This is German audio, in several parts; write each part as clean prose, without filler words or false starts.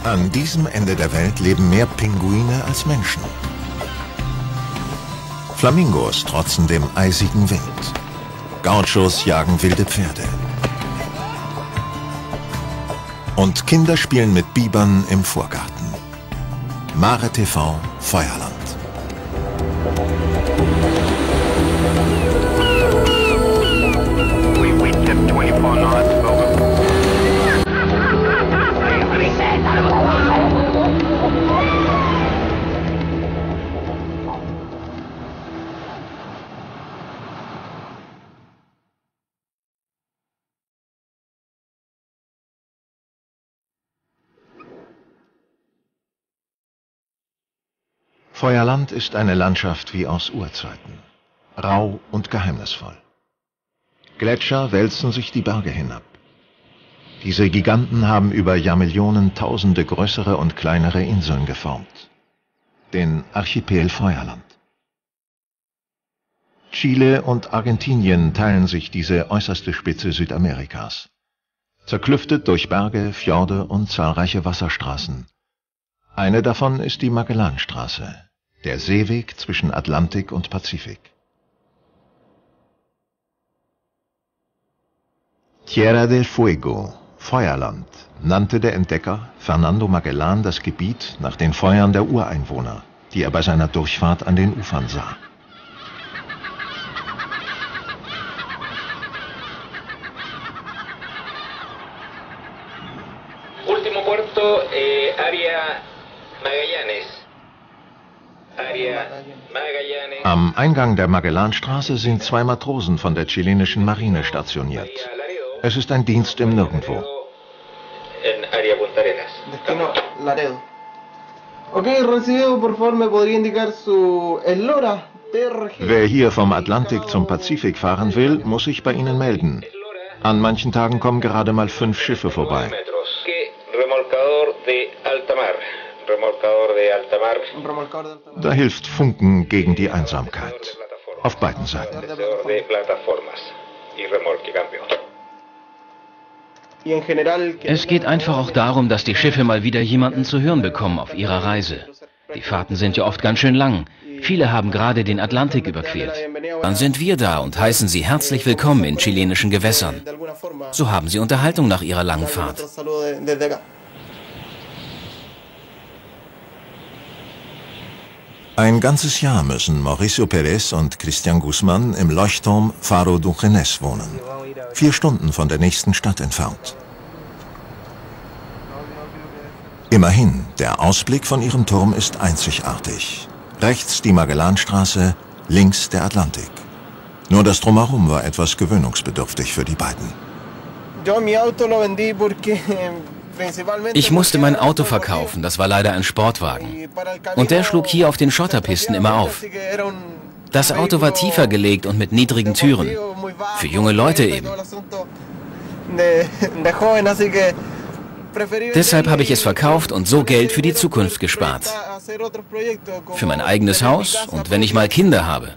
An diesem Ende der Welt leben mehr Pinguine als Menschen. Flamingos trotzen dem eisigen Wind. Gauchos jagen wilde Pferde. Und Kinder spielen mit Bibern im Vorgarten. Mare TV Feuerland. Feuerland ist eine Landschaft wie aus Urzeiten. Rau und geheimnisvoll. Gletscher wälzen sich die Berge hinab. Diese Giganten haben über Jahrmillionen tausende größere und kleinere Inseln geformt. Den Archipel Feuerland. Chile und Argentinien teilen sich diese äußerste Spitze Südamerikas. Zerklüftet durch Berge, Fjorde und zahlreiche Wasserstraßen. Eine davon ist die Magellanstraße, der Seeweg zwischen Atlantik und Pazifik. Tierra del Fuego, Feuerland, nannte der Entdecker Fernando Magellan das Gebiet nach den Feuern der Ureinwohner, die er bei seiner Durchfahrt an den Ufern sah. Último puerto, área Magallanes. Am Eingang der Magellanstraße sind 2 Matrosen von der chilenischen Marine stationiert. Es ist ein Dienst im Nirgendwo. Destino Laredo. Okay, recibido, por favor, me podría indicar su eslora. Wer hier vom Atlantik zum Pazifik fahren will, muss sich bei Ihnen melden. An manchen Tagen kommen gerade mal 5 Schiffe vorbei. Da hilft Funken gegen die Einsamkeit. Auf beiden Seiten. Es geht einfach auch darum, dass die Schiffe mal wieder jemanden zu hören bekommen auf ihrer Reise. Die Fahrten sind ja oft ganz schön lang. Viele haben gerade den Atlantik überquert. Dann sind wir da und heißen sie herzlich willkommen in chilenischen Gewässern. So haben sie Unterhaltung nach ihrer langen Fahrt. Ein ganzes Jahr müssen Mauricio Pérez und Cristian Guzmán im Leuchtturm Faro Dungeness wohnen. 4 Stunden von der nächsten Stadt entfernt. Immerhin, der Ausblick von ihrem Turm ist einzigartig. Rechts die Magellanstraße, links der Atlantik. Nur das Drumherum war etwas gewöhnungsbedürftig für die beiden. Ich musste mein Auto verkaufen, das war leider ein Sportwagen. Und der schlug hier auf den Schotterpisten immer auf. Das Auto war tiefer gelegt und mit niedrigen Türen. Für junge Leute eben. Deshalb habe ich es verkauft und so Geld für die Zukunft gespart. Für mein eigenes Haus und wenn ich mal Kinder habe.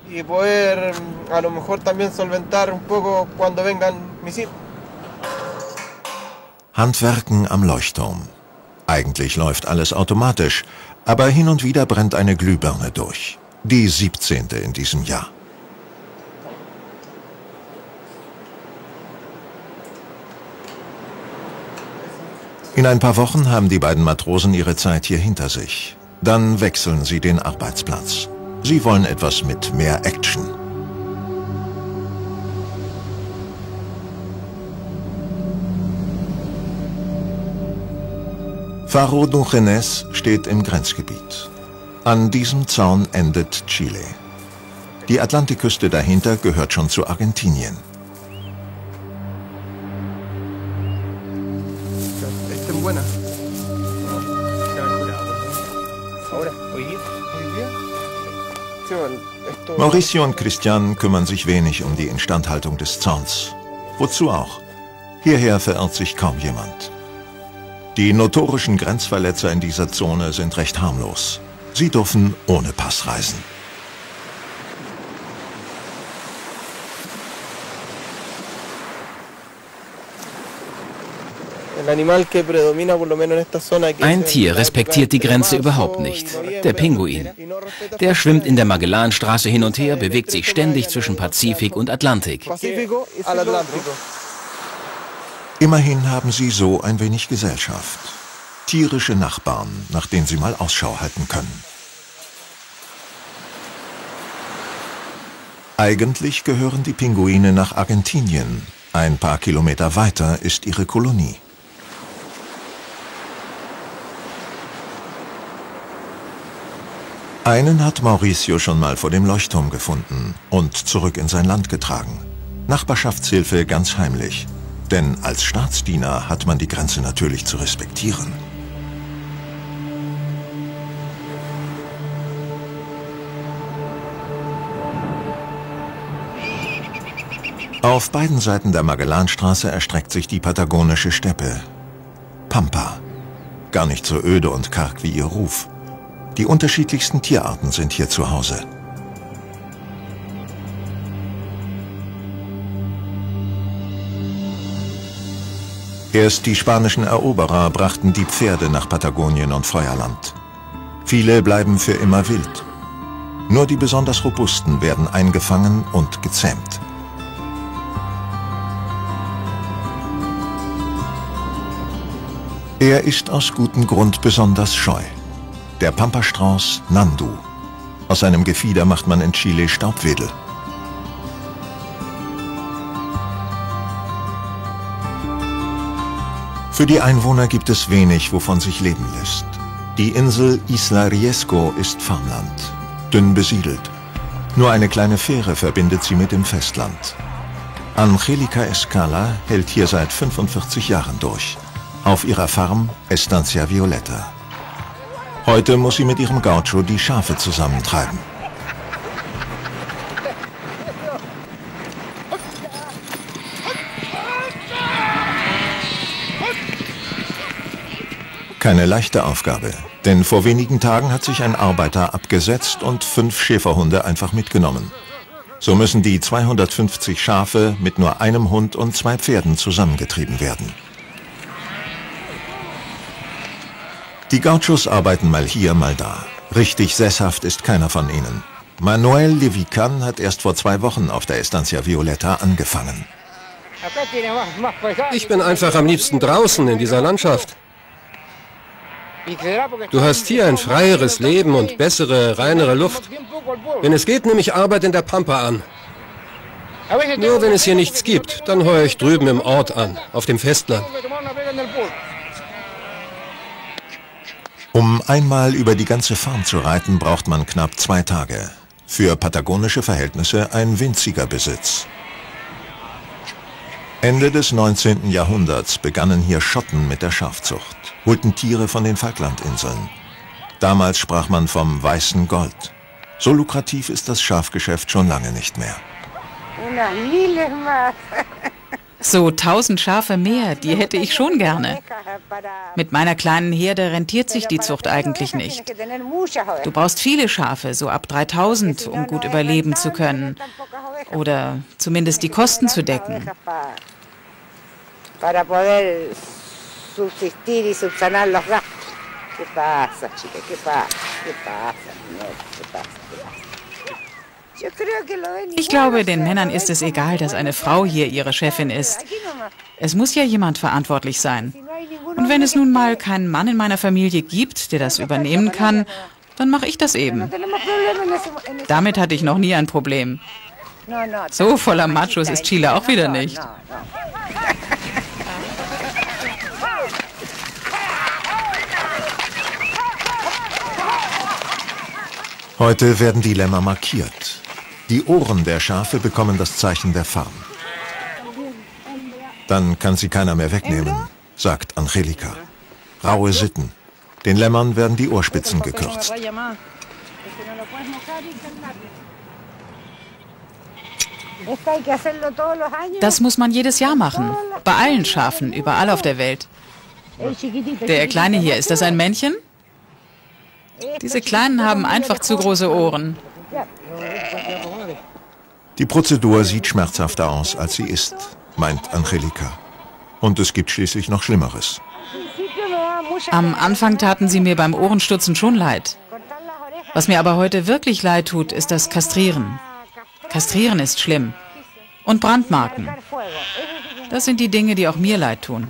Handwerken am Leuchtturm. Eigentlich läuft alles automatisch, aber hin und wieder brennt eine Glühbirne durch. Die 17. in diesem Jahr. In ein paar Wochen haben die beiden Matrosen ihre Zeit hier hinter sich. Dann wechseln sie den Arbeitsplatz. Sie wollen etwas mit mehr Action. Faro Dungeness steht im Grenzgebiet. An diesem Zaun endet Chile. Die Atlantikküste dahinter gehört schon zu Argentinien. Mauricio und Cristian kümmern sich wenig um die Instandhaltung des Zauns. Wozu auch? Hierher verirrt sich kaum jemand. Die notorischen Grenzverletzer in dieser Zone sind recht harmlos. Sie dürfen ohne Pass reisen. Ein Tier respektiert die Grenze überhaupt nicht, der Pinguin. Der schwimmt in der Magellanstraße hin und her, bewegt sich ständig zwischen Pazifik und Atlantik. Immerhin haben sie so ein wenig Gesellschaft. Tierische Nachbarn, nach denen sie mal Ausschau halten können. Eigentlich gehören die Pinguine nach Argentinien. Ein paar Kilometer weiter ist ihre Kolonie. Einen hat Mauricio schon mal vor dem Leuchtturm gefunden und zurück in sein Land getragen. Nachbarschaftshilfe ganz heimlich. Denn als Staatsdiener hat man die Grenze natürlich zu respektieren. Auf beiden Seiten der Magellanstraße erstreckt sich die patagonische Steppe. Pampa. Gar nicht so öde und karg wie ihr Ruf. Die unterschiedlichsten Tierarten sind hier zu Hause. Erst die spanischen Eroberer brachten die Pferde nach Patagonien und Feuerland. Viele bleiben für immer wild. Nur die besonders Robusten werden eingefangen und gezähmt. Er ist aus gutem Grund besonders scheu. Der Pampastrauß Nandu. Aus seinem Gefieder macht man in Chile Staubwedel. Für die Einwohner gibt es wenig, wovon sich leben lässt. Die Insel Isla Riesco ist Farmland, dünn besiedelt. Nur eine kleine Fähre verbindet sie mit dem Festland. Angelica Escala hält hier seit 45 Jahren durch. Auf ihrer Farm Estancia Violeta. Heute muss sie mit ihrem Gaucho die Schafe zusammentreiben. Keine leichte Aufgabe, denn vor wenigen Tagen hat sich ein Arbeiter abgesetzt und 5 Schäferhunde einfach mitgenommen. So müssen die 250 Schafe mit nur einem Hund und 2 Pferden zusammengetrieben werden. Die Gauchos arbeiten mal hier, mal da. Richtig sesshaft ist keiner von ihnen. Manuel Levican hat erst vor 2 Wochen auf der Estancia Violeta angefangen. Ich bin einfach am liebsten draußen in dieser Landschaft. Du hast hier ein freieres Leben und bessere, reinere Luft. Wenn es geht, nehme ich Arbeit in der Pampa an. Nur wenn es hier nichts gibt, dann heuere ich drüben im Ort an, auf dem Festland. Um einmal über die ganze Farm zu reiten, braucht man knapp 2 Tage. Für patagonische Verhältnisse ein winziger Besitz. Ende des 19. Jahrhunderts begannen hier Schotten mit der Schafzucht, holten Tiere von den Falklandinseln. Damals sprach man vom weißen Gold. So lukrativ ist das Schafgeschäft schon lange nicht mehr. So 1000 Schafe mehr, die hätte ich schon gerne. Mit meiner kleinen Herde rentiert sich die Zucht eigentlich nicht. Du brauchst viele Schafe, so ab 3000, um gut überleben zu können. Oder zumindest die Kosten zu decken. Ich glaube, den Männern ist es egal, dass eine Frau hier ihre Chefin ist. Es muss ja jemand verantwortlich sein. Und wenn es nun mal keinen Mann in meiner Familie gibt, der das übernehmen kann, dann mache ich das eben. Damit hatte ich noch nie ein Problem. So voller Machos ist Chile auch wieder nicht. Heute werden die Lämmer markiert. Die Ohren der Schafe bekommen das Zeichen der Farm. Dann kann sie keiner mehr wegnehmen, sagt Angelica. Raue Sitten. Den Lämmern werden die Ohrspitzen gekürzt. Das muss man jedes Jahr machen. Bei allen Schafen, überall auf der Welt. Der Kleine hier, ist das ein Männchen? Diese Kleinen haben einfach zu große Ohren. Die Prozedur sieht schmerzhafter aus, als sie ist, meint Angelica. Und es gibt schließlich noch Schlimmeres. Am Anfang taten sie mir beim Ohrenstutzen schon leid. Was mir aber heute wirklich leid tut, ist das Kastrieren. Kastrieren ist schlimm. Und Brandmarken. Das sind die Dinge, die auch mir leid tun.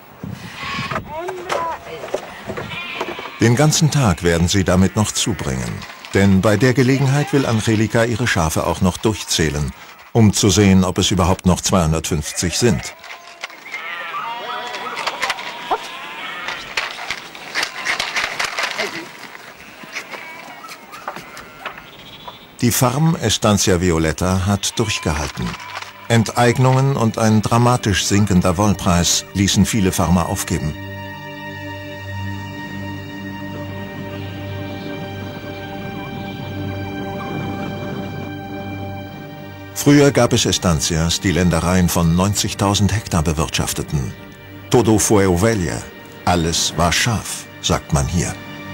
Den ganzen Tag werden sie damit noch zubringen. Denn bei der Gelegenheit will Angelika ihre Schafe auch noch durchzählen, um zu sehen, ob es überhaupt noch 250 sind. Die Farm Estancia Violeta hat durchgehalten. Enteignungen und ein dramatisch sinkender Wollpreis ließen viele Farmer aufgeben. Früher gab es Estancias, die Ländereien von 90.000 Hektar bewirtschafteten. Todo fue ovella, alles war Schaf, sagt man hier.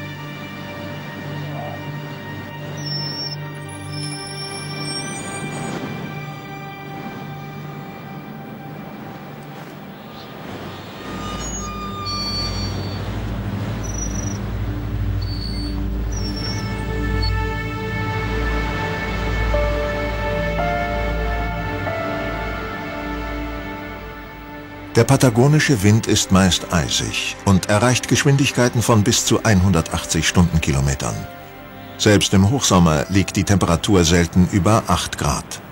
Der patagonische Wind ist meist eisig und erreicht Geschwindigkeiten von bis zu 180 Stundenkilometern. Selbst im Hochsommer liegt die Temperatur selten über 8 Grad.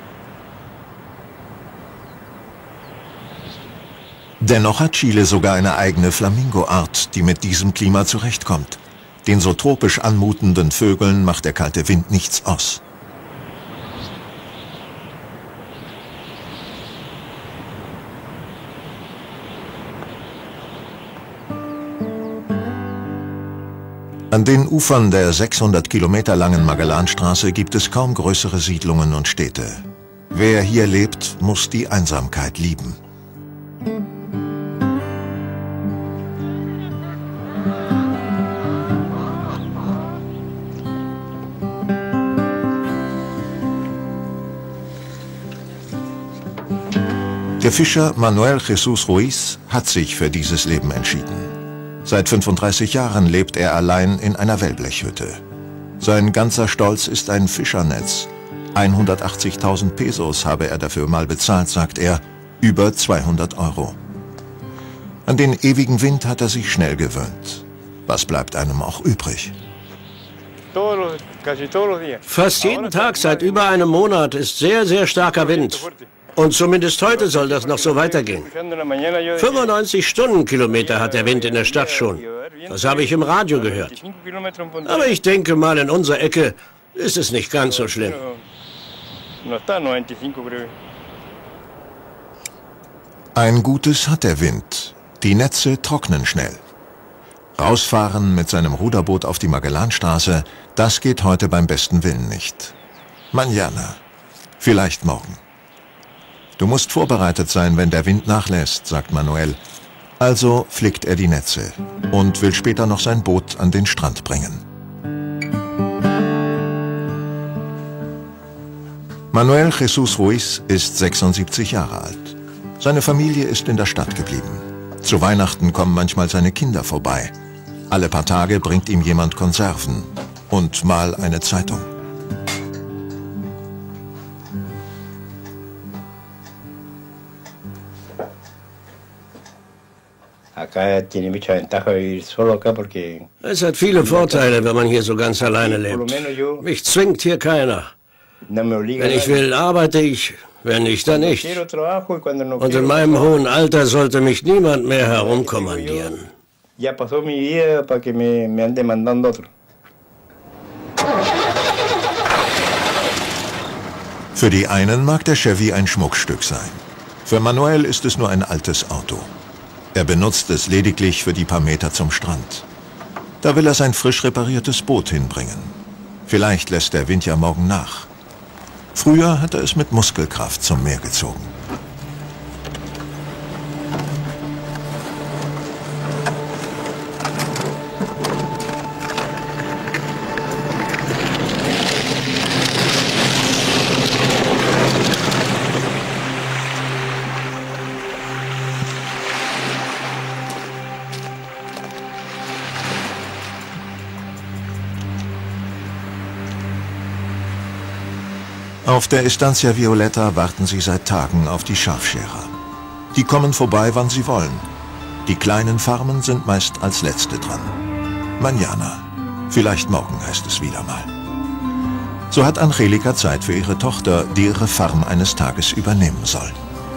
Dennoch hat Chile sogar eine eigene Flamingoart, die mit diesem Klima zurechtkommt. Den so tropisch anmutenden Vögeln macht der kalte Wind nichts aus. An den Ufern der 600 Kilometer langen Magellanstraße gibt es kaum größere Siedlungen und Städte. Wer hier lebt, muss die Einsamkeit lieben. Der Fischer Manuel Jesús Ruiz hat sich für dieses Leben entschieden. Seit 35 Jahren lebt er allein in einer Wellblechhütte. Sein ganzer Stolz ist ein Fischernetz. 180.000 Pesos habe er dafür mal bezahlt, sagt er, über 200 Euro. An den ewigen Wind hat er sich schnell gewöhnt. Was bleibt einem auch übrig? Fast jeden Tag seit über einem Monat ist sehr, sehr starker Wind. Und zumindest heute soll das noch so weitergehen. 95 Stundenkilometer hat der Wind in der Stadt schon. Das habe ich im Radio gehört. Aber ich denke mal, in unserer Ecke ist es nicht ganz so schlimm. Ein Gutes hat der Wind. Die Netze trocknen schnell. Rausfahren mit seinem Ruderboot auf die Magellanstraße, das geht heute beim besten Willen nicht. Mañana. Vielleicht morgen. Du musst vorbereitet sein, wenn der Wind nachlässt, sagt Manuel. Also flickt er die Netze und will später noch sein Boot an den Strand bringen. Manuel Jesús Ruiz ist 76 Jahre alt. Seine Familie ist in der Stadt geblieben. Zu Weihnachten kommen manchmal seine Kinder vorbei. Alle paar Tage bringt ihm jemand Konserven und mal eine Zeitung. Es hat viele Vorteile, wenn man hier so ganz alleine lebt. Mich zwingt hier keiner. Wenn ich will, arbeite ich, wenn nicht, dann nicht. Und in meinem hohen Alter sollte mich niemand mehr herumkommandieren. Für die einen mag der Chevy ein Schmuckstück sein. Für Manuel ist es nur ein altes Auto. Er benutzt es lediglich für die paar Meter zum Strand. Da will er sein frisch repariertes Boot hinbringen. Vielleicht lässt der Wind ja morgen nach. Früher hat er es mit Muskelkraft zum Meer gezogen. Auf der Estancia Violeta warten sie seit Tagen auf die Schafscherer. Die kommen vorbei, wann sie wollen. Die kleinen Farmen sind meist als letzte dran. Mañana. Vielleicht morgen heißt es wieder mal. So hat Angelika Zeit für ihre Tochter, die ihre Farm eines Tages übernehmen soll.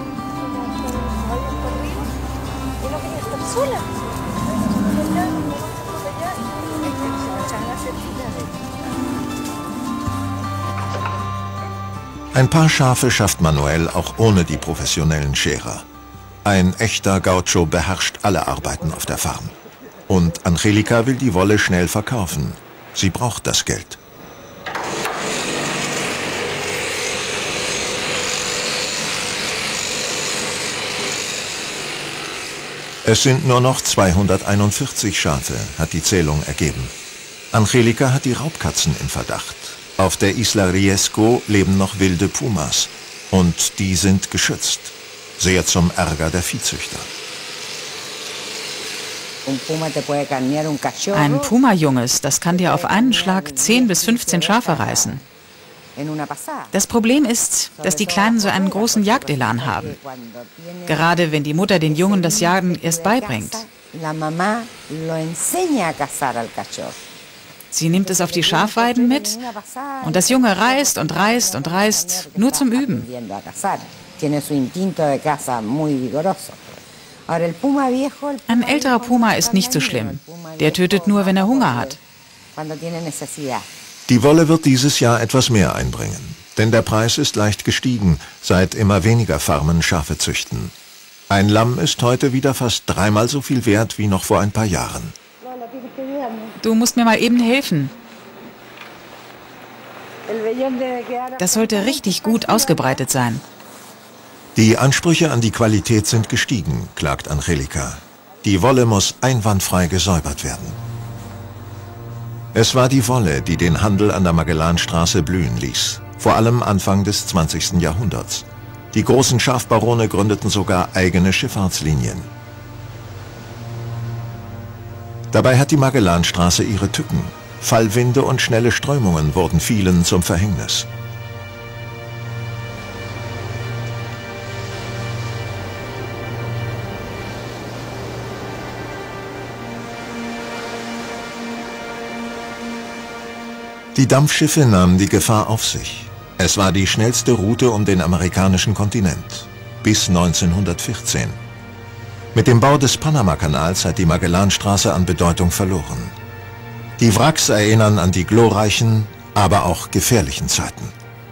Ein paar Schafe schafft Manuel auch ohne die professionellen Scherer. Ein echter Gaucho beherrscht alle Arbeiten auf der Farm. Und Angelika will die Wolle schnell verkaufen. Sie braucht das Geld. Es sind nur noch 241 Schafe, hat die Zählung ergeben. Angelika hat die Raubkatzen im Verdacht. Auf der Isla Riesco leben noch wilde Pumas. Und die sind geschützt. Sehr zum Ärger der Viehzüchter. Ein Puma-Junges, das kann dir auf einen Schlag 10 bis 15 Schafe reißen. Das Problem ist, dass die Kleinen so einen großen Jagdelan haben. Gerade wenn die Mutter den Jungen das Jagen erst beibringt. Sie nimmt es auf die Schafweiden mit und das Junge reist und reist und reist, nur zum Üben. Ein älterer Puma ist nicht so schlimm. Der tötet nur, wenn er Hunger hat. Die Wolle wird dieses Jahr etwas mehr einbringen. Denn der Preis ist leicht gestiegen, seit immer weniger Farmen Schafe züchten. Ein Lamm ist heute wieder fast 3-mal so viel wert wie noch vor ein paar Jahren. Du musst mir mal eben helfen. Das sollte richtig gut ausgebreitet sein. Die Ansprüche an die Qualität sind gestiegen, klagt Angelika. Die Wolle muss einwandfrei gesäubert werden. Es war die Wolle, die den Handel an der Magellanstraße blühen ließ. Vor allem Anfang des 20. Jahrhunderts. Die großen Schafbarone gründeten sogar eigene Schifffahrtslinien. Dabei hat die Magellanstraße ihre Tücken. Fallwinde und schnelle Strömungen wurden vielen zum Verhängnis. Die Dampfschiffe nahmen die Gefahr auf sich. Es war die schnellste Route um den amerikanischen Kontinent. Bis 1914. Mit dem Bau des Panamakanals hat die Magellanstraße an Bedeutung verloren. Die Wracks erinnern an die glorreichen, aber auch gefährlichen Zeiten.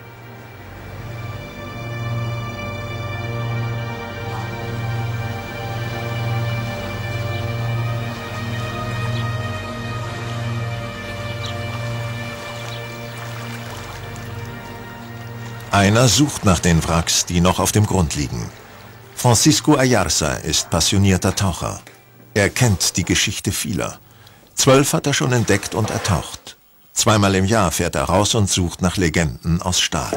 Einer sucht nach den Wracks, die noch auf dem Grund liegen. Francisco Ayarza ist passionierter Taucher. Er kennt die Geschichte vieler. 12 hat er schon entdeckt und ertaucht. 2-mal im Jahr fährt er raus und sucht nach Legenden aus Stahl.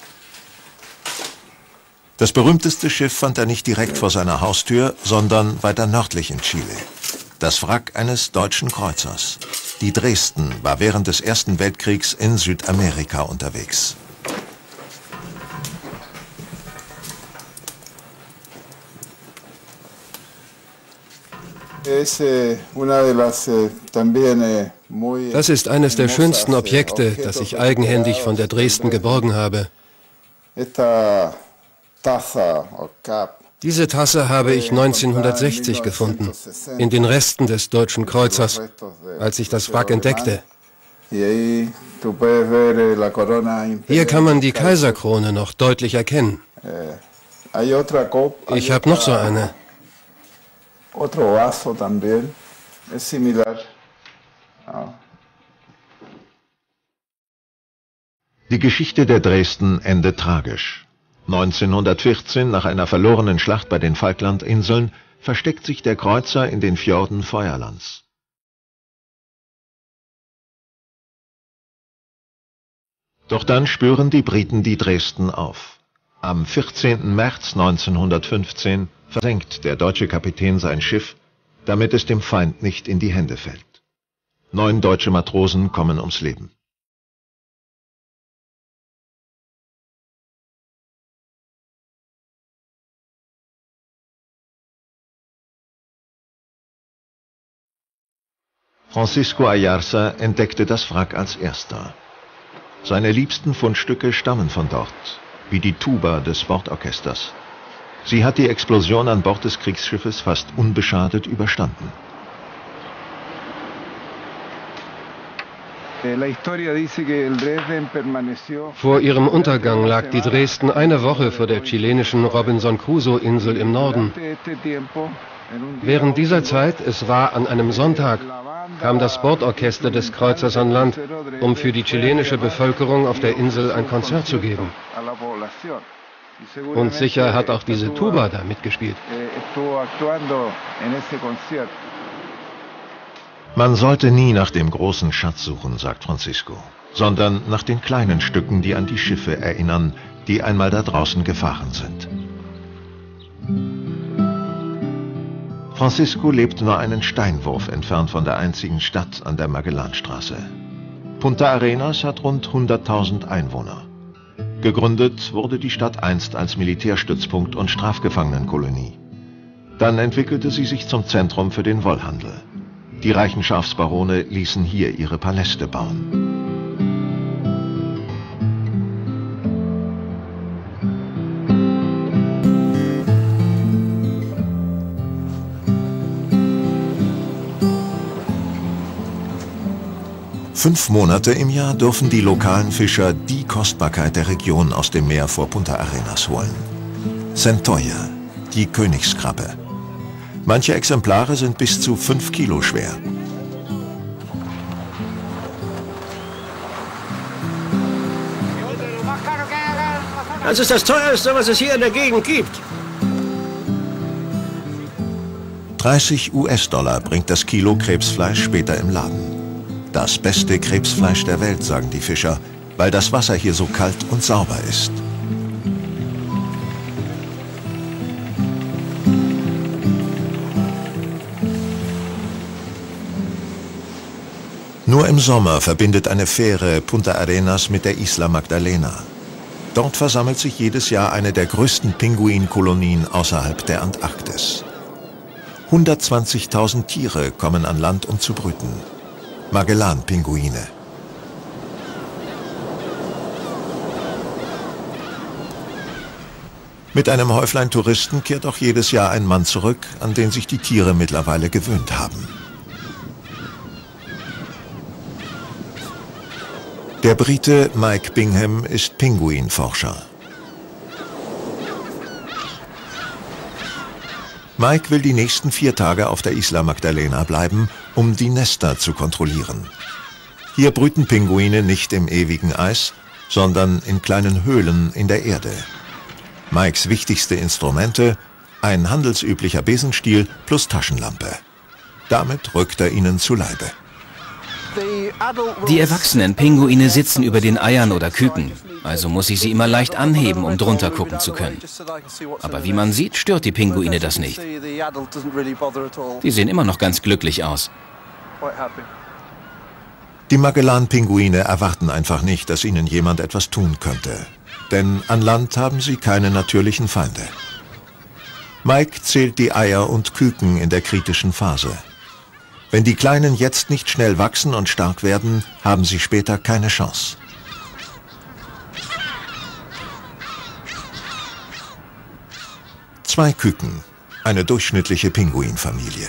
Das berühmteste Schiff fand er nicht direkt vor seiner Haustür, sondern weiter nördlich in Chile. Das Wrack eines deutschen Kreuzers. Die Dresden war während des Ersten Weltkriegs in Südamerika unterwegs. Das ist eines der schönsten Objekte, das ich eigenhändig von der Dresden geborgen habe. Diese Tasse habe ich 1960 gefunden, in den Resten des Deutschen Kreuzers, als ich das Wrack entdeckte. Hier kann man die Kaiserkrone noch deutlich erkennen. Ich habe noch so eine. Otro vaso también, es similar. Die Geschichte der Dresden endet tragisch. 1914, nach einer verlorenen Schlacht bei den Falklandinseln, versteckt sich der Kreuzer in den Fjorden Feuerlands. Doch dann spüren die Briten die Dresden auf. Am 14. März 1915 versenkt der deutsche Kapitän sein Schiff, damit es dem Feind nicht in die Hände fällt. 9 deutsche Matrosen kommen ums Leben. Francisco Ayarza entdeckte das Wrack als erster. Seine liebsten Fundstücke stammen von dort, wie die Tuba des Bordorchesters. Sie hat die Explosion an Bord des Kriegsschiffes fast unbeschadet überstanden. Vor ihrem Untergang lag die Dresden eine Woche vor der chilenischen Robinson-Crusoe-Insel im Norden. Während dieser Zeit, es war an einem Sonntag, kam das Bordorchester des Kreuzers an Land, um für die chilenische Bevölkerung auf der Insel ein Konzert zu geben. Und sicher hat auch diese Tuba da mitgespielt. Man sollte nie nach dem großen Schatz suchen, sagt Francisco, sondern nach den kleinen Stücken, die an die Schiffe erinnern, die einmal da draußen gefahren sind. Francisco lebt nur einen Steinwurf entfernt von der einzigen Stadt an der Magellanstraße. Punta Arenas hat rund 100.000 Einwohner. Gegründet wurde die Stadt einst als Militärstützpunkt und Strafgefangenenkolonie. Dann entwickelte sie sich zum Zentrum für den Wollhandel. Die reichen Schafsbarone ließen hier ihre Paläste bauen. Fünf Monate im Jahr dürfen die lokalen Fischer die Kostbarkeit der Region aus dem Meer vor Punta Arenas holen. Centolla, die Königskrabbe. Manche Exemplare sind bis zu 5 Kilo schwer. Das ist das teuerste, was es hier in der Gegend gibt. 30 US-Dollar bringt das Kilo Krebsfleisch später im Laden. Das beste Krebsfleisch der Welt, sagen die Fischer, weil das Wasser hier so kalt und sauber ist. Nur im Sommer verbindet eine Fähre Punta Arenas mit der Isla Magdalena. Dort versammelt sich jedes Jahr eine der größten Pinguinkolonien außerhalb der Antarktis. 120.000 Tiere kommen an Land, um zu brüten. Magellan-Pinguine. Mit einem Häuflein Touristen kehrt auch jedes Jahr ein Mann zurück, an den sich die Tiere mittlerweile gewöhnt haben. Der Brite Mike Bingham ist Pinguinforscher. Mike will die nächsten 4 Tage auf der Isla Magdalena bleiben, um die Nester zu kontrollieren. Hier brüten Pinguine nicht im ewigen Eis, sondern in kleinen Höhlen in der Erde. Mikes wichtigste Instrumente: ein handelsüblicher Besenstiel plus Taschenlampe. Damit rückt er ihnen zu Leibe. Die erwachsenen Pinguine sitzen über den Eiern oder Küken, also muss ich sie immer leicht anheben, um drunter gucken zu können. Aber wie man sieht, stört die Pinguine das nicht. Die sehen immer noch ganz glücklich aus. Die Magellan-Pinguine erwarten einfach nicht, dass ihnen jemand etwas tun könnte. Denn an Land haben sie keine natürlichen Feinde. Mike zählt die Eier und Küken in der kritischen Phase. Wenn die Kleinen jetzt nicht schnell wachsen und stark werden, haben sie später keine Chance. Zwei Küken, eine durchschnittliche Pinguinfamilie.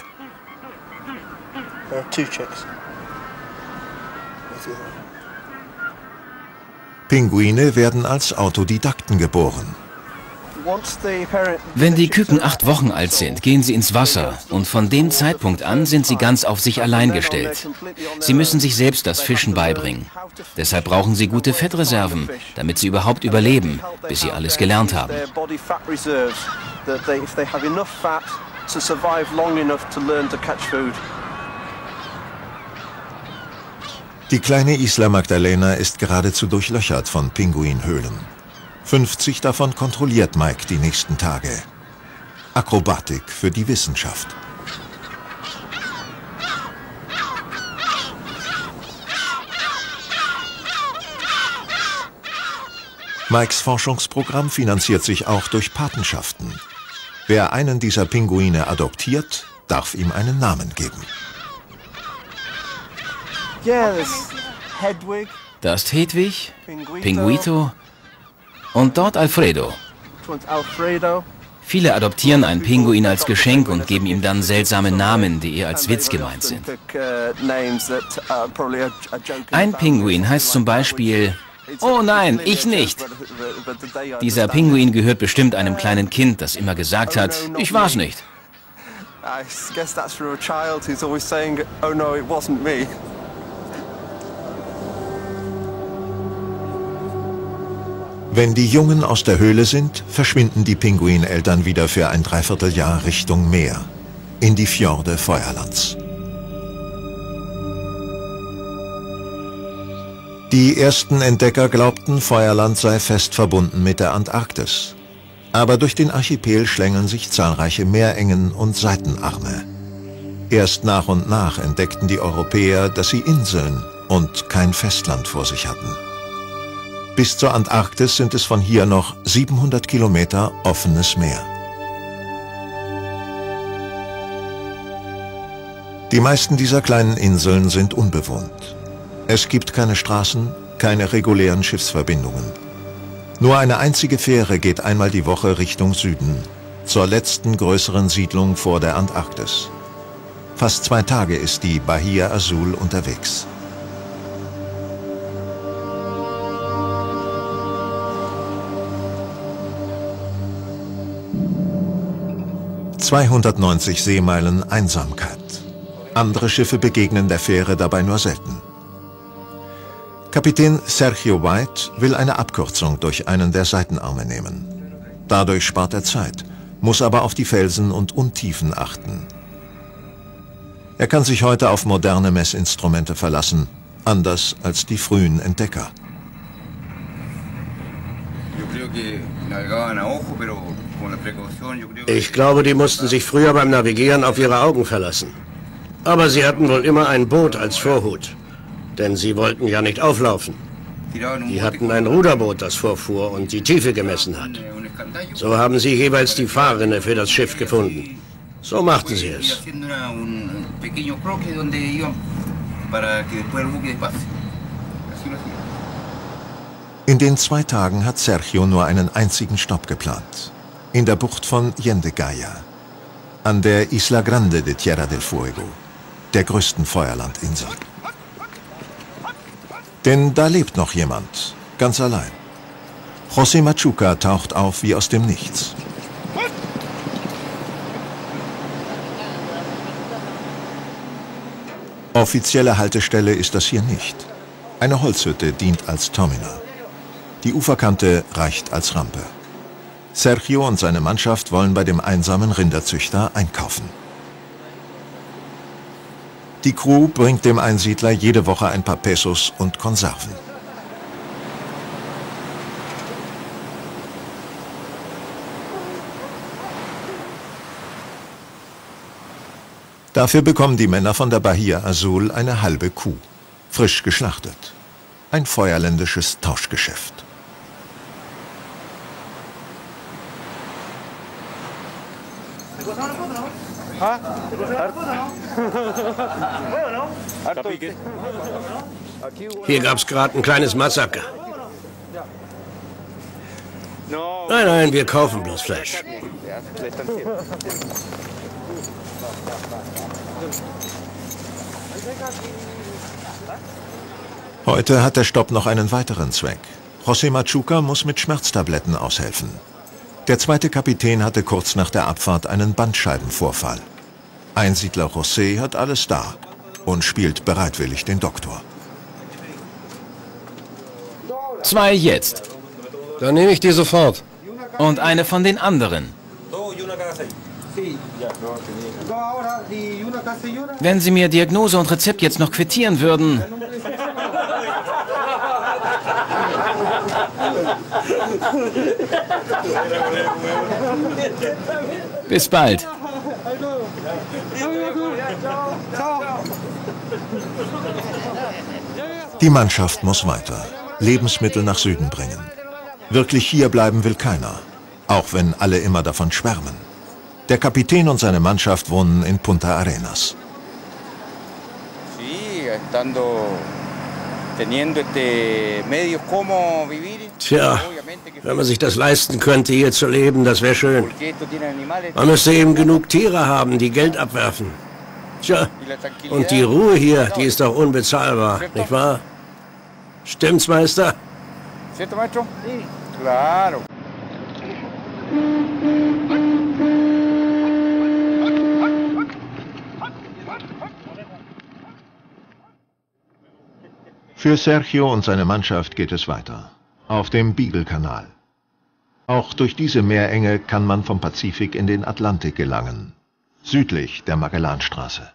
Pinguine werden als Autodidakten geboren. Wenn die Küken 8 Wochen alt sind, gehen sie ins Wasser und von dem Zeitpunkt an sind sie ganz auf sich allein gestellt. Sie müssen sich selbst das Fischen beibringen. Deshalb brauchen sie gute Fettreserven, damit sie überhaupt überleben, bis sie alles gelernt haben. Die kleine Isla Magdalena ist geradezu durchlöchert von Pinguinhöhlen. 50 davon kontrolliert Mike die nächsten Tage. Akrobatik für die Wissenschaft. Mikes Forschungsprogramm finanziert sich auch durch Patenschaften. Wer einen dieser Pinguine adoptiert, darf ihm einen Namen geben. Da ist Hedwig, Pinguito und dort Alfredo. Viele adoptieren einen Pinguin als Geschenk und geben ihm dann seltsame Namen, die eher als Witz gemeint sind. Ein Pinguin heißt zum Beispiel: Oh nein, ich nicht. Dieser Pinguin gehört bestimmt einem kleinen Kind, das immer gesagt hat, ich war's nicht. Wenn die Jungen aus der Höhle sind, verschwinden die Pinguineltern wieder für ein Dreivierteljahr Richtung Meer, in die Fjorde Feuerlands. Die ersten Entdecker glaubten, Feuerland sei fest verbunden mit der Antarktis. Aber durch den Archipel schlängeln sich zahlreiche Meerengen und Seitenarme. Erst nach und nach entdeckten die Europäer, dass sie Inseln und kein Festland vor sich hatten. Bis zur Antarktis sind es von hier noch 700 Kilometer offenes Meer. Die meisten dieser kleinen Inseln sind unbewohnt. Es gibt keine Straßen, keine regulären Schiffsverbindungen. Nur eine einzige Fähre geht einmal die Woche Richtung Süden, zur letzten größeren Siedlung vor der Antarktis. Fast 2 Tage ist die Bahia Azul unterwegs. ...290 Seemeilen Einsamkeit. Andere Schiffe begegnen der Fähre dabei nur selten. Kapitän Sergio White will eine Abkürzung durch einen der Seitenarme nehmen. Dadurch spart er Zeit, muss aber auf die Felsen und Untiefen achten. Er kann sich heute auf moderne Messinstrumente verlassen, anders als die frühen Entdecker. Ich glaube, die mussten sich früher beim Navigieren auf ihre Augen verlassen. Aber sie hatten wohl immer ein Boot als Vorhut. Denn sie wollten ja nicht auflaufen. Die hatten ein Ruderboot, das vorfuhr und die Tiefe gemessen hat. So haben sie jeweils die Fahrrinne für das Schiff gefunden. So machten sie es. In den 2 Tagen hat Sergio nur einen einzigen Stopp geplant. In der Bucht von Yendegaya, an der Isla Grande de Tierra del Fuego, der größten Feuerlandinsel. Denn da lebt noch jemand, ganz allein. José Machuca taucht auf wie aus dem Nichts. Offizielle Haltestelle ist das hier nicht. Eine Holzhütte dient als Terminal. Die Uferkante reicht als Rampe. Sergio und seine Mannschaft wollen bei dem einsamen Rinderzüchter einkaufen. Die Crew bringt dem Einsiedler jede Woche ein paar Pesos und Konserven. Dafür bekommen die Männer von der Bahia Azul eine halbe Kuh, frisch geschlachtet. Ein feuerländisches Tauschgeschäft. Hier gab's gerade ein kleines Massaker. Nein, wir kaufen bloß Fleisch. Heute hat der Stopp noch einen weiteren Zweck. José Machuca muss mit Schmerztabletten aushelfen. Der zweite Kapitän hatte kurz nach der Abfahrt einen Bandscheibenvorfall. Einsiedler José hat alles da und spielt bereitwillig den Doktor. 2 jetzt. Dann nehme ich die sofort. Und eine von den anderen. Wenn Sie mir Diagnose und Rezept jetzt noch quittieren würden. Bis bald. Die Mannschaft muss weiter. Lebensmittel nach Süden bringen. Wirklich hier bleiben will keiner, auch wenn alle immer davon schwärmen. Der Kapitän und seine Mannschaft wohnen in Punta Arenas. Tja, wenn man sich das leisten könnte, hier zu leben, das wäre schön. Man müsste eben genug Tiere haben, die Geld abwerfen. Tja, und die Ruhe hier, die ist doch unbezahlbar, nicht wahr? Stimmt's, Meister? Für Sergio und seine Mannschaft geht es weiter. Auf dem Beagle-Kanal. Auch durch diese Meerenge kann man vom Pazifik in den Atlantik gelangen. Südlich der Magellanstraße.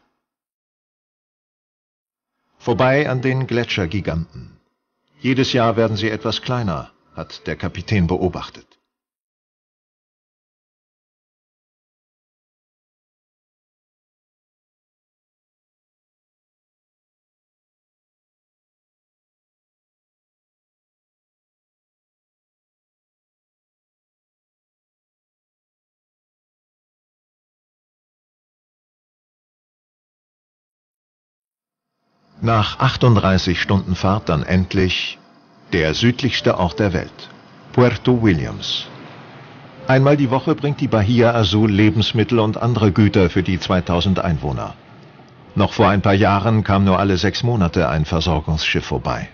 Vorbei an den Gletschergiganten. Jedes Jahr werden sie etwas kleiner, hat der Kapitän beobachtet. Nach 38 Stunden Fahrt dann endlich der südlichste Ort der Welt, Puerto Williams. Einmal die Woche bringt die Bahía Azul Lebensmittel und andere Güter für die 2000 Einwohner. Noch vor ein paar Jahren kam nur alle 6 Monate ein Versorgungsschiff vorbei.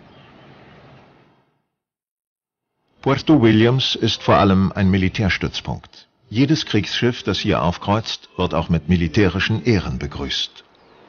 Puerto Williams ist vor allem ein Militärstützpunkt. Jedes Kriegsschiff, das hier aufkreuzt, wird auch mit militärischen Ehren begrüßt.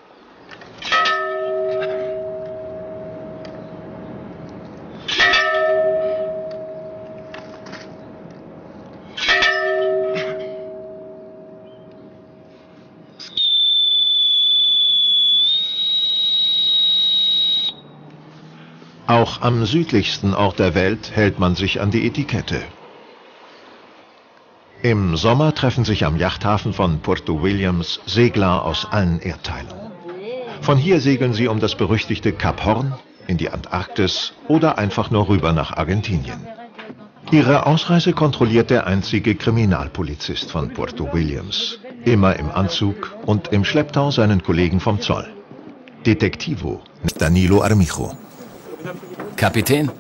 Auch am südlichsten Ort der Welt hält man sich an die Etikette. Im Sommer treffen sich am Yachthafen von Puerto Williams Segler aus allen Erdteilen. Von hier segeln sie um das berüchtigte Kap Horn, in die Antarktis oder einfach nur rüber nach Argentinien. Ihre Ausreise kontrolliert der einzige Kriminalpolizist von Puerto Williams. Immer im Anzug und im Schlepptau seinen Kollegen vom Zoll. Detectivo Danilo Armijo. Kapitän?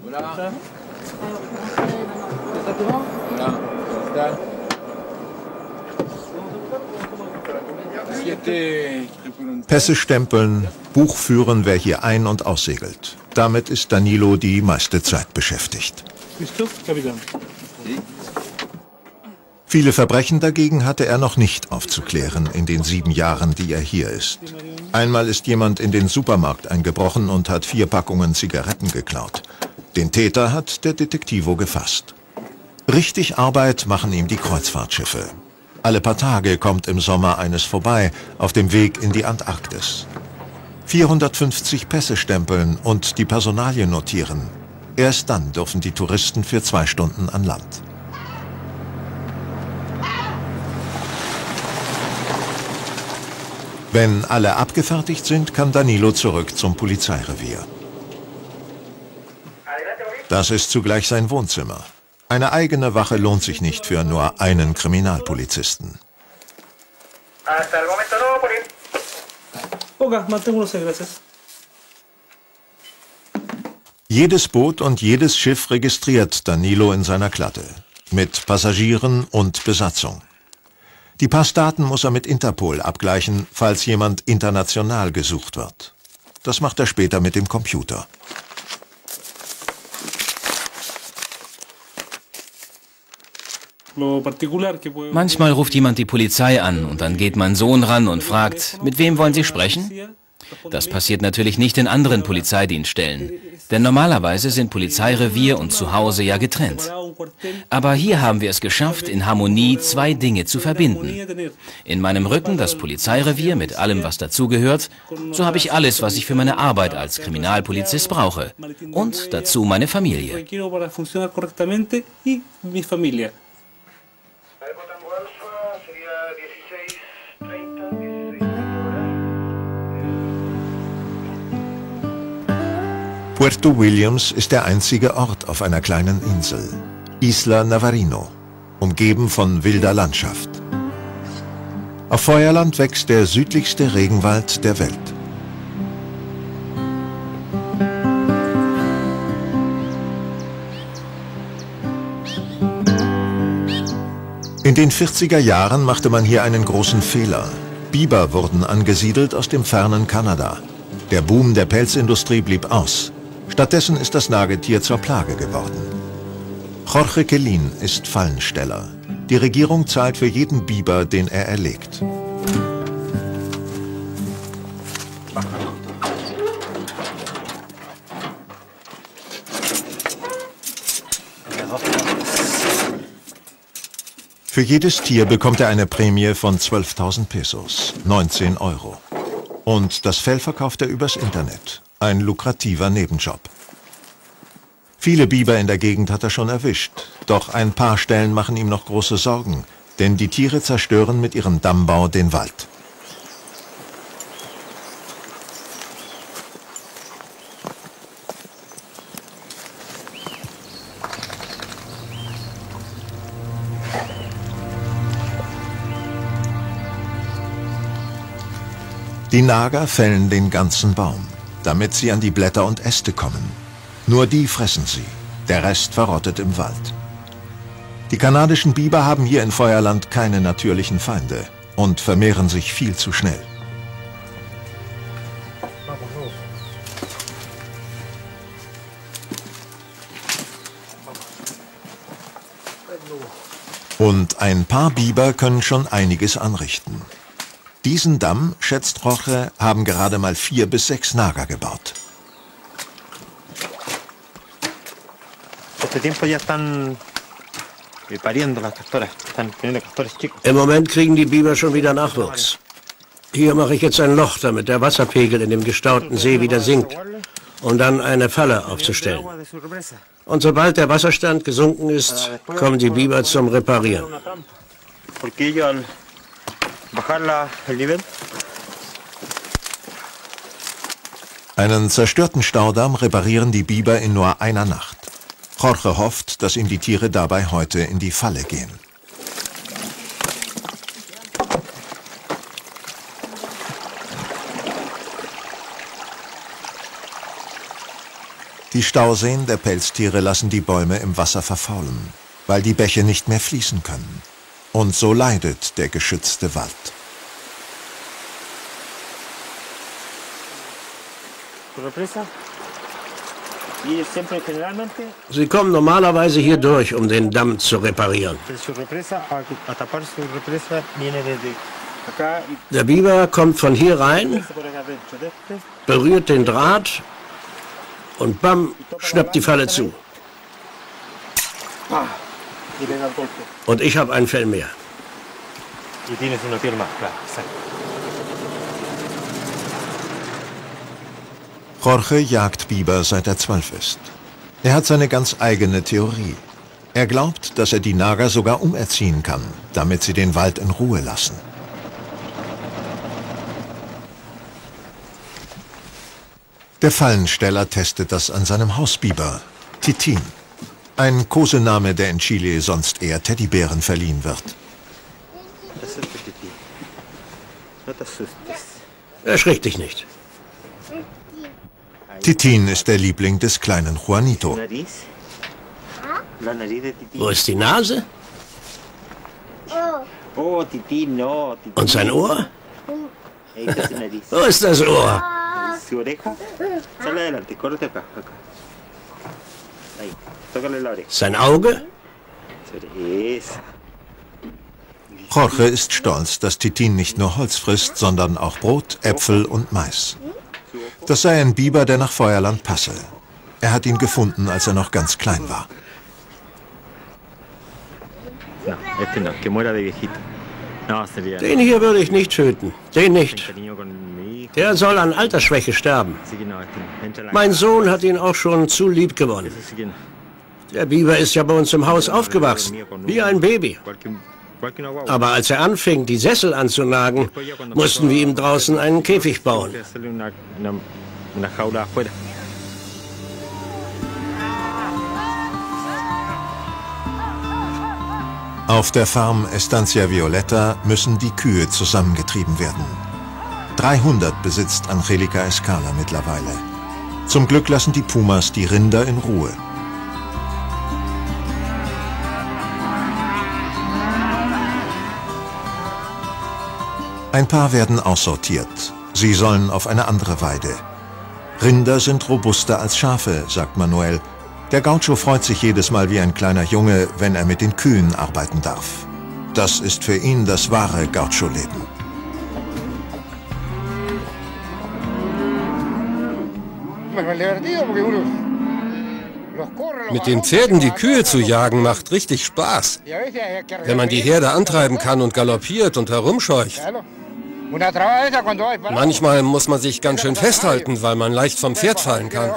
Pässe stempeln, Buch führen, wer hier ein- und aussegelt. Damit ist Danilo die meiste Zeit beschäftigt. Viele Verbrechen dagegen hatte er noch nicht aufzuklären in den 7 Jahren, die er hier ist. Einmal ist jemand in den Supermarkt eingebrochen und hat 4 Packungen Zigaretten geklaut. Den Täter hat der Detectivo gefasst. Richtig Arbeit machen ihm die Kreuzfahrtschiffe. Alle paar Tage kommt im Sommer eines vorbei, auf dem Weg in die Antarktis. 450 Pässe stempeln und die Personalien notieren. Erst dann dürfen die Touristen für 2 Stunden an Land. Wenn alle abgefertigt sind, kann Danilo zurück zum Polizeirevier. Das ist zugleich sein Wohnzimmer. Eine eigene Wache lohnt sich nicht für nur einen Kriminalpolizisten. Jedes Boot und jedes Schiff registriert Danilo in seiner Klatte. Mit Passagieren und Besatzung. Die Passdaten muss er mit Interpol abgleichen, falls jemand international gesucht wird. Das macht er später mit dem Computer. Manchmal ruft jemand die Polizei an und dann geht mein Sohn ran und fragt, mit wem wollen Sie sprechen? Das passiert natürlich nicht in anderen Polizeidienststellen, denn normalerweise sind Polizeirevier und Zuhause ja getrennt. Aber hier haben wir es geschafft, in Harmonie 2 Dinge zu verbinden. In meinem Rücken das Polizeirevier mit allem, was dazugehört, so habe ich alles, was ich für meine Arbeit als Kriminalpolizist brauche. Und dazu meine Familie. Puerto Williams ist der einzige Ort auf einer kleinen Insel, Isla Navarino, umgeben von wilder Landschaft. Auf Feuerland wächst der südlichste Regenwald der Welt. den 40er Jahren machte man hier einen großen Fehler. Biber wurden angesiedelt aus dem fernen Kanada. Der Boom der Pelzindustrie blieb aus. Stattdessen ist das Nagetier zur Plage geworden. Jorge Quelin ist Fallensteller. Die Regierung zahlt für jeden Biber, den er erlegt. Für jedes Tier bekommt er eine Prämie von 12.000 Pesos, 19 Euro. Und das Fell verkauft er übers Internet. Ein lukrativer Nebenjob. Viele Biber in der Gegend hat er schon erwischt. Doch ein paar Stellen machen ihm noch große Sorgen. Denn die Tiere zerstören mit ihrem Dammbau den Wald. Die Nager fällen den ganzen Baum, damit sie an die Blätter und Äste kommen. Nur die fressen sie, der Rest verrottet im Wald. Die kanadischen Biber haben hier in Feuerland keine natürlichen Feinde und vermehren sich viel zu schnell. Und ein paar Biber können schon einiges anrichten. Diesen Damm, schätzt Jorge, haben gerade mal 4 bis 6 Nager gebaut. Im Moment kriegen die Biber schon wieder Nachwuchs. Hier mache ich jetzt ein Loch, damit der Wasserpegel in dem gestauten See wieder sinkt, um dann eine Falle aufzustellen. Und sobald der Wasserstand gesunken ist, kommen die Biber zum Reparieren. Einen zerstörten Staudamm reparieren die Biber in nur einer Nacht. Jorge hofft, dass ihm die Tiere dabei heute in die Falle gehen. Die Stauseen der Pelztiere lassen die Bäume im Wasser verfaulen, weil die Bäche nicht mehr fließen können. Und so leidet der geschützte Wald. Sie kommen normalerweise hier durch, um den Damm zu reparieren. Der Biber kommt von hier rein, berührt den Draht und bam, schnappt die Falle zu. Und ich habe ein Fell mehr. Jorge jagt Biber, seit er 12 ist. Er hat seine ganz eigene Theorie. Er glaubt, dass er die Nager sogar umerziehen kann, damit sie den Wald in Ruhe lassen. Der Fallensteller testet das an seinem Hausbiber, Titin. Ein Kosename, der in Chile sonst eher Teddybären verliehen wird. Erschreck dich nicht. Titin ist der Liebling des kleinen Juanito. Wo ist die Nase? Und sein Ohr? Wo ist das Ohr? Sein Auge? Jorge ist stolz, dass Titin nicht nur Holz frisst, sondern auch Brot, Äpfel und Mais. Das sei ein Biber, der nach Feuerland passe. Er hat ihn gefunden, als er noch ganz klein war. Den hier würde ich nicht töten. Den nicht. Der soll an Altersschwäche sterben. Mein Sohn hat ihn auch schon zu lieb gewonnen. Der Biber ist ja bei uns im Haus aufgewachsen, wie ein Baby. Aber als er anfing, die Sessel anzunagen, mussten wir ihm draußen einen Käfig bauen. Auf der Farm Estancia Violeta müssen die Kühe zusammengetrieben werden. 300 besitzt Angelica Escala mittlerweile. Zum Glück lassen die Pumas die Rinder in Ruhe. Ein paar werden aussortiert. Sie sollen auf eine andere Weide. Rinder sind robuster als Schafe, sagt Manuel. Der Gaucho freut sich jedes Mal wie ein kleiner Junge, wenn er mit den Kühen arbeiten darf. Das ist für ihn das wahre Gaucho-Leben. Mit den Pferden die Kühe zu jagen, macht richtig Spaß. Wenn man die Herde antreiben kann und galoppiert und herumscheucht. Manchmal muss man sich ganz schön festhalten, weil man leicht vom Pferd fallen kann.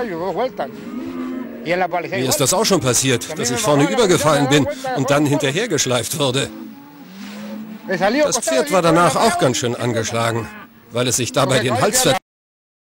Mir ist das auch schon passiert, dass ich vorne übergefallen bin und dann hinterhergeschleift wurde. Das Pferd war danach auch ganz schön angeschlagen, weil es sich dabei den Hals